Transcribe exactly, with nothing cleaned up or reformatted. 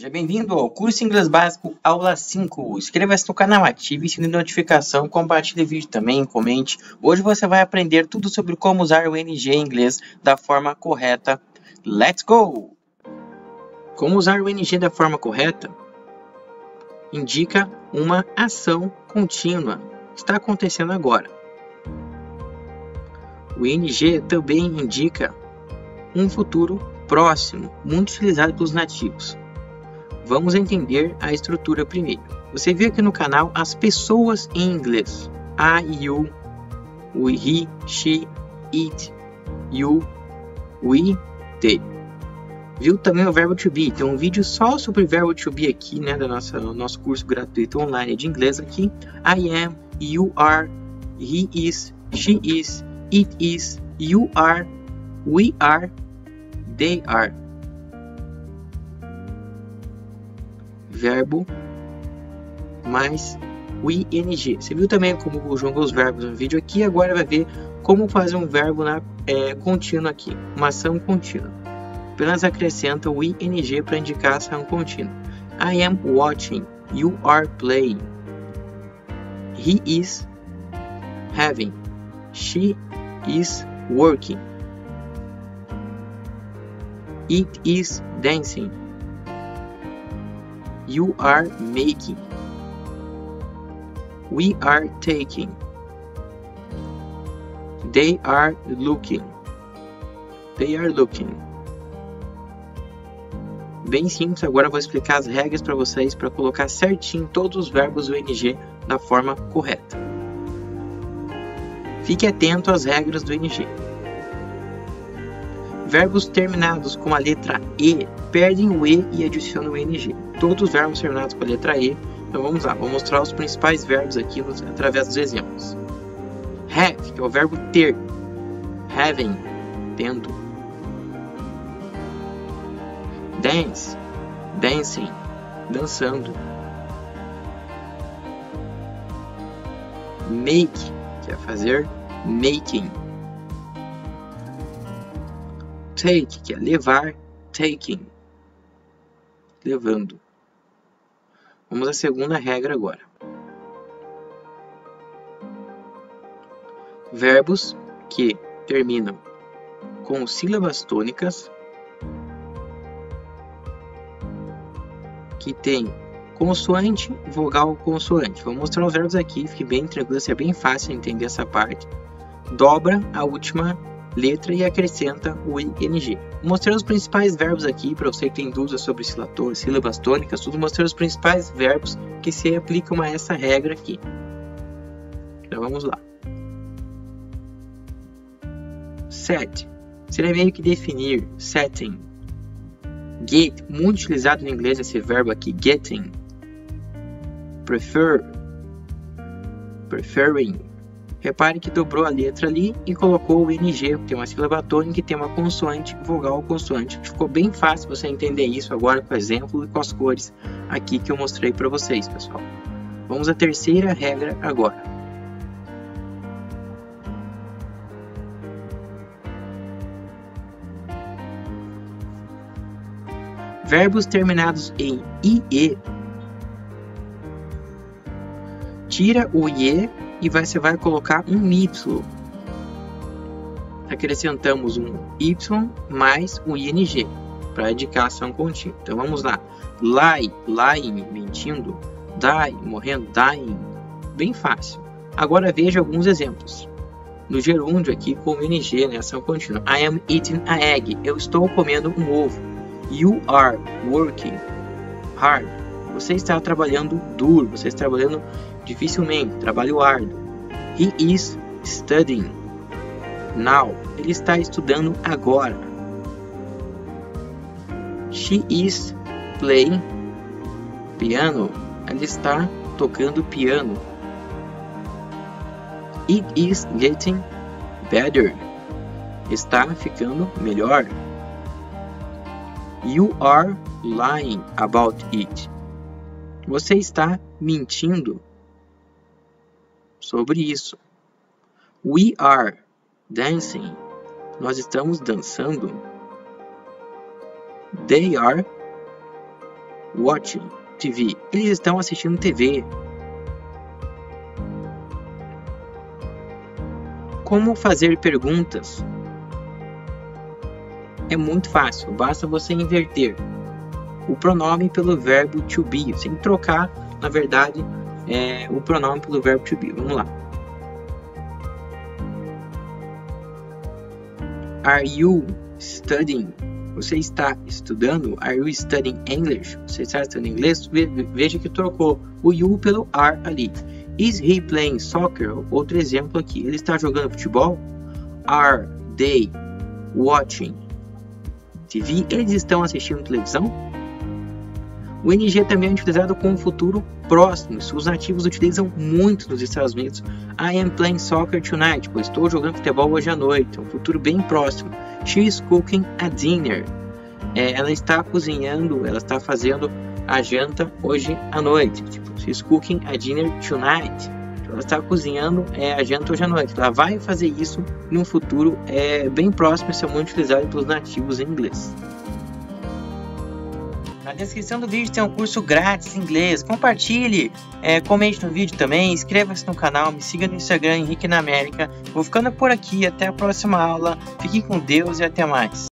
Seja bem-vindo ao curso Inglês Básico Aula cinco. Inscreva-se no canal, ative o sininho de notificação, compartilhe o vídeo também, comente. Hoje você vai aprender tudo sobre como usar o I N G em inglês da forma correta. Let's go! Como usar o I N G da forma correta? Indica uma ação contínua. Está acontecendo agora. O I N G também indica um futuro próximo, muito utilizado pelos nativos. Vamos entender a estrutura primeiro. Você viu aqui no canal as pessoas em inglês. I, you, we, he, she, it, you, we, they. Viu também o verbo to be. Tem um vídeo só sobre o verbo to be aqui, né, do nosso, nosso curso gratuito online de inglês aqui. I am, you are, he is, she is, it is, you are, we are, they are. Verbo mais o I N G. Você viu também como joga os verbos no vídeo aqui. Agora vai ver como fazer um verbo na, é, contínuo aqui. Uma ação contínua. Apenas acrescenta o I N G para indicar a ação contínua. I am watching. You are playing. He is having. She is working. It is dancing. You are making. We are taking. They are looking. They are looking. Bem simples, agora eu vou explicar as regras para vocês para colocar certinho todos os verbos do I N G da forma correta. Fique atento às regras do I N G. Verbos terminados com a letra E perdem o E e adicionam o I N G. Todos os verbos terminados com a letra E. Então vamos lá, vou mostrar os principais verbos aqui através dos exemplos. Have, que é o verbo ter. Having, tendo. Dance, dancing, dançando. Make, que é fazer, making. Take, que é levar, taking, levando. Vamos à segunda regra agora. Verbos que terminam com sílabas tônicas, que tem consoante, vogal, consoante. Vou mostrar os verbos aqui, fique bem tranquilo, é bem fácil entender essa parte. Dobra a última letra e acrescenta o I N G. Mostrei os principais verbos aqui, para você que tem dúvidas sobre sílabas tônicas, tudo mostrei os principais verbos que se aplicam a essa regra aqui. Então vamos lá. Set seria meio que definir, setting. Get, muito utilizado no inglês esse verbo aqui, getting. Prefer, preferring. Repare que dobrou a letra ali e colocou o I N G, que tem uma sílaba tônica e tem uma consoante, vogal consoante. Ficou bem fácil você entender isso agora com o exemplo e com as cores aqui que eu mostrei para vocês, pessoal. Vamos à terceira regra agora. Verbos terminados em I E. Tira o I E e você vai colocar um Y. Acrescentamos um Y mais o I N G para indicar ação contínua. Então vamos lá. Lie, lying, mentindo. Die, morrendo, dying. Bem fácil. Agora veja alguns exemplos. No gerúndio aqui com o I N G, né, ação contínua. I am eating a egg. Eu estou comendo um ovo. You are working hard. Você está trabalhando duro. Você está trabalhando dificilmente, trabalho árduo. He is studying now. Ele está estudando agora. She is playing piano. Ela está tocando piano. It is getting better. Está ficando melhor. You are lying about it. Você está mentindo sobre isso. We are dancing. Nós estamos dançando. They are watching T V. Eles estão assistindo T V. Como fazer perguntas? É muito fácil, basta você inverter o pronome pelo verbo to be. Você tem que trocar, na verdade, é, o pronome pelo verbo to be. Vamos lá. Are you studying? Você está estudando? Are you studying English? Você está estudando inglês? Veja que trocou o you pelo are ali. Is he playing soccer? Outro exemplo aqui. Ele está jogando futebol? Are they watching T V? Eles estão assistindo televisão? O N G também é utilizado com o futuro próximo. Os nativos utilizam muito nos Estados Unidos. I am playing soccer tonight. Tipo, estou jogando futebol hoje à noite. Um futuro bem próximo. She is cooking a dinner. É, ela está cozinhando, ela está fazendo a janta hoje à noite. Tipo, she is cooking a dinner tonight. Ela está cozinhando é, a janta hoje à noite. Ela vai fazer isso em um futuro é, bem próximo. Isso é muito utilizado pelos nativos em inglês. Na descrição do vídeo tem um curso grátis em inglês. Compartilhe, é, comente no vídeo também, inscreva-se no canal, me siga no Instagram Henrique na América. Vou ficando por aqui, até a próxima aula. Fiquem com Deus e até mais.